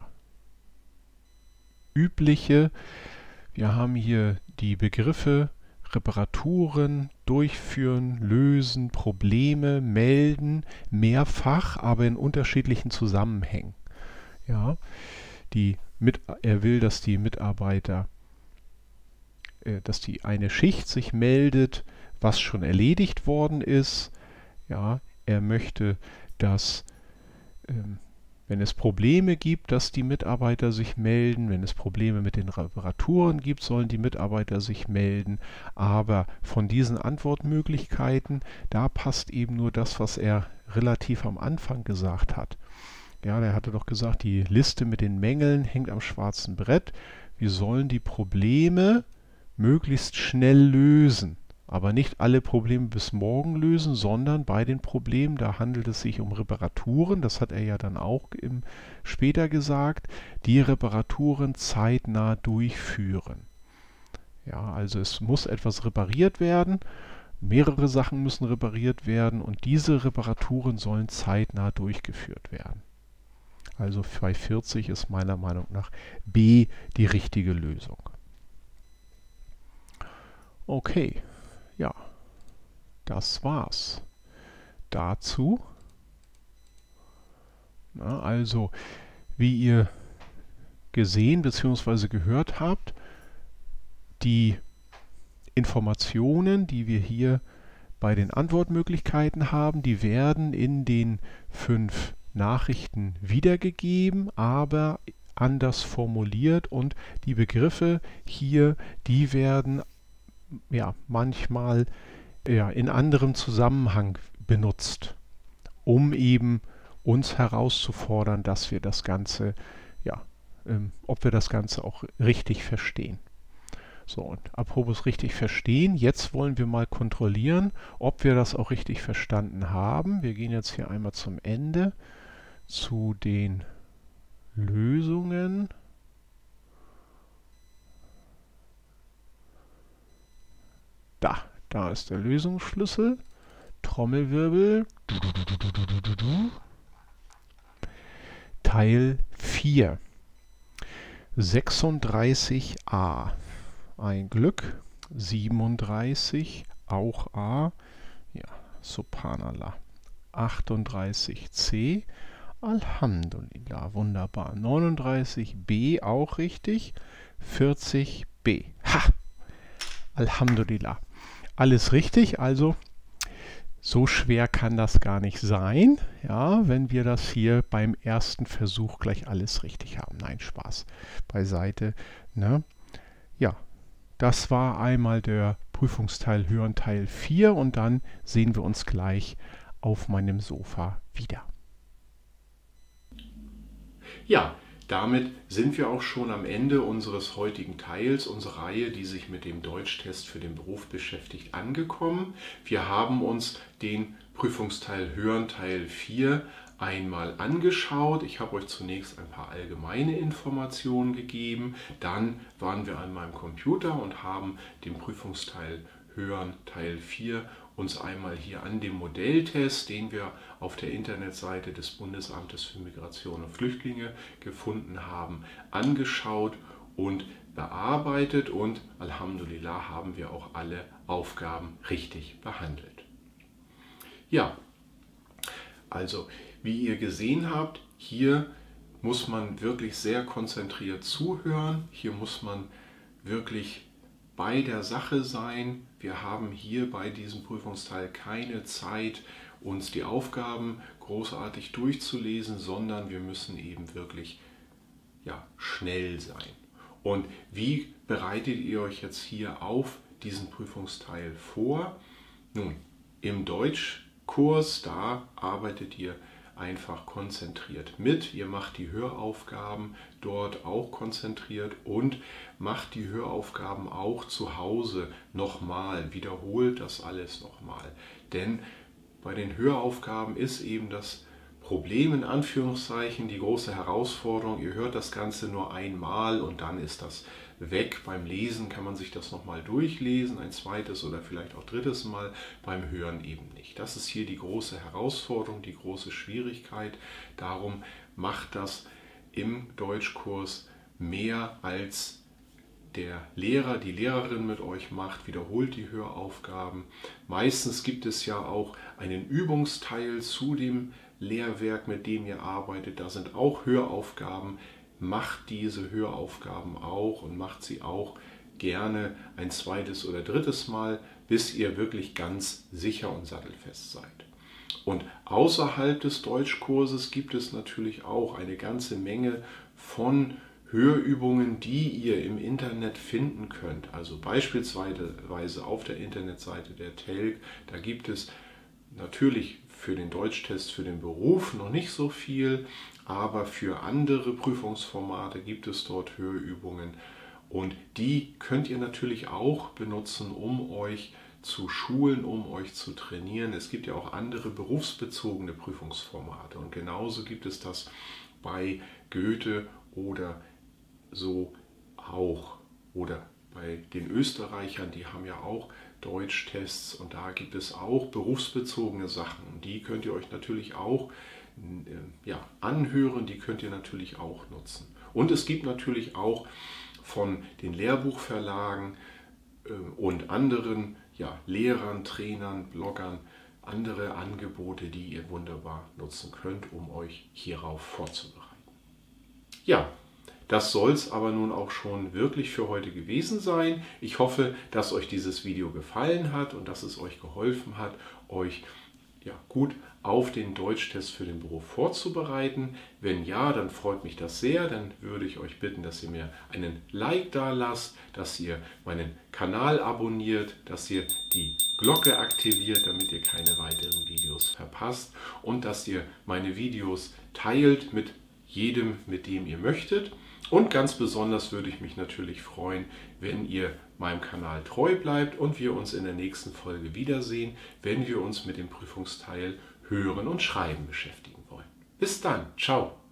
Übliche. Wir haben hier die Begriffe Reparaturen, durchführen, lösen, Probleme, melden, mehrfach, aber in unterschiedlichen Zusammenhängen. Ja, er will, dass die Mitarbeiter, dass die eine Schicht sich meldet, was schon erledigt worden ist. Ja, er möchte, dass Wenn es Probleme gibt, dass die Mitarbeiter sich melden. Wenn es Probleme mit den Reparaturen gibt, sollen die Mitarbeiter sich melden. Aber von diesen Antwortmöglichkeiten, da passt eben nur das, was er relativ am Anfang gesagt hat. Ja, der hatte doch gesagt, die Liste mit den Mängeln hängt am schwarzen Brett. Wir sollen die Probleme möglichst schnell lösen. Aber nicht alle Probleme bis morgen lösen, sondern bei den Problemen, da handelt es sich um Reparaturen, das hat er ja dann auch später gesagt, die Reparaturen zeitnah durchführen. Ja, also es muss etwas repariert werden, mehrere Sachen müssen repariert werden und diese Reparaturen sollen zeitnah durchgeführt werden. Also bei 40 ist meiner Meinung nach B die richtige Lösung. Okay. Ja, das war's dazu. Na, also, wie ihr gesehen bzw. gehört habt, die Informationen, die wir hier bei den Antwortmöglichkeiten haben, die werden in den 5 Nachrichten wiedergegeben, aber anders formuliert und die Begriffe hier, die werden manchmal in anderem Zusammenhang benutzt, um eben uns herauszufordern, dass wir das Ganze, ob wir das Ganze auch richtig verstehen. So, und apropos richtig verstehen, jetzt wollen wir mal kontrollieren, ob wir das auch richtig verstanden haben. Wir gehen jetzt hier einmal zum Ende zu den Lösungen. Da ist der Lösungsschlüssel. Trommelwirbel. Teil 4. 36a. Ein Glück. 37. Auch A. Ja, Subhanallah. 38c. Alhamdulillah. Wunderbar. 39b auch richtig. 40b. Ha! Alhamdulillah. Alles richtig, also so schwer kann das gar nicht sein, ja, wenn wir das hier beim ersten Versuch gleich alles richtig haben. Nein, Spaß beiseite. Ne? Ja, das war einmal der Prüfungsteil Hören Teil 4 und dann sehen wir uns gleich auf meinem Sofa wieder. Ja, damit sind wir auch schon am Ende unseres heutigen Teils, unserer Reihe, die sich mit dem Deutschtest für den Beruf beschäftigt, angekommen. Wir haben uns den Prüfungsteil Hören Teil 4 einmal angeschaut. Ich habe euch zunächst ein paar allgemeine Informationen gegeben. Dann waren wir an meinem Computer und haben den Prüfungsteil Hören Teil 4 uns einmal hier an dem Modelltest, den wir auf der Internetseite des Bundesamtes für Migration und Flüchtlinge gefunden haben, angeschaut und bearbeitet und Alhamdulillah haben wir auch alle Aufgaben richtig behandelt. Ja, also wie ihr gesehen habt, hier muss man wirklich sehr konzentriert zuhören, hier muss man wirklich bei der Sache sein. Wir haben hier bei diesem Prüfungsteil keine Zeit, uns die Aufgaben großartig durchzulesen, sondern wir müssen eben wirklich schnell sein. Und wie bereitet ihr euch jetzt hier auf diesen Prüfungsteil vor? Nun, im Deutschkurs, da arbeitet ihr einfach konzentriert mit. Ihr macht die Höraufgaben dort auch konzentriert und macht die Höraufgaben auch zu Hause nochmal. Wiederholt das alles nochmal. Denn bei den Höraufgaben ist eben das Problem in Anführungszeichen, die große Herausforderung. Ihr hört das Ganze nur einmal und dann ist das weg. Beim Lesen kann man sich das nochmal durchlesen, ein zweites oder vielleicht auch drittes Mal, beim Hören eben nicht. Das ist hier die große Herausforderung, die große Schwierigkeit. Darum macht das im Deutschkurs mehr als der Lehrer, die Lehrerin mit euch macht, wiederholt die Höraufgaben. Meistens gibt es ja auch einen Übungsteil zu dem Lehrwerk, mit dem ihr arbeitet. Da sind auch Höraufgaben. Macht diese Höraufgaben auch und macht sie auch gerne ein zweites oder drittes Mal, bis ihr wirklich ganz sicher und sattelfest seid. Und außerhalb des Deutschkurses gibt es natürlich auch eine ganze Menge von Hörübungen, die ihr im Internet finden könnt. Also beispielsweise auf der Internetseite der TELG, da gibt es natürlich für den Deutschtest für den Beruf noch nicht so viel, aber für andere Prüfungsformate gibt es dort Hörübungen und die könnt ihr natürlich auch benutzen, um euch zu schulen, um euch zu trainieren. Es gibt ja auch andere berufsbezogene Prüfungsformate und genauso gibt es das bei Goethe oder so auch. Oder bei den Österreichern, die haben ja auch Deutschtests und da gibt es auch berufsbezogene Sachen. Die könnt ihr euch natürlich auch anhören, die könnt ihr natürlich auch nutzen. Und es gibt natürlich auch von den Lehrbuchverlagen und anderen Lehrern, Trainern, Bloggern andere Angebote, die ihr wunderbar nutzen könnt, um euch hierauf vorzubereiten. Ja, das soll es aber nun auch schon wirklich für heute gewesen sein. Ich hoffe, dass euch dieses Video gefallen hat und dass es euch geholfen hat, euch gut auf den Deutschtest für den Beruf vorzubereiten. Wenn ja, dann freut mich das sehr. Dann würde ich euch bitten, dass ihr mir einen Like da lasst, dass ihr meinen Kanal abonniert, dass ihr die Glocke aktiviert, damit ihr keine weiteren Videos verpasst und dass ihr meine Videos teilt mit jedem, mit dem ihr möchtet. Und ganz besonders würde ich mich natürlich freuen, wenn ihr meinem Kanal treu bleibt und wir uns in der nächsten Folge wiedersehen, wenn wir uns mit dem Prüfungsteil Hören und Schreiben beschäftigen wollen. Bis dann, ciao!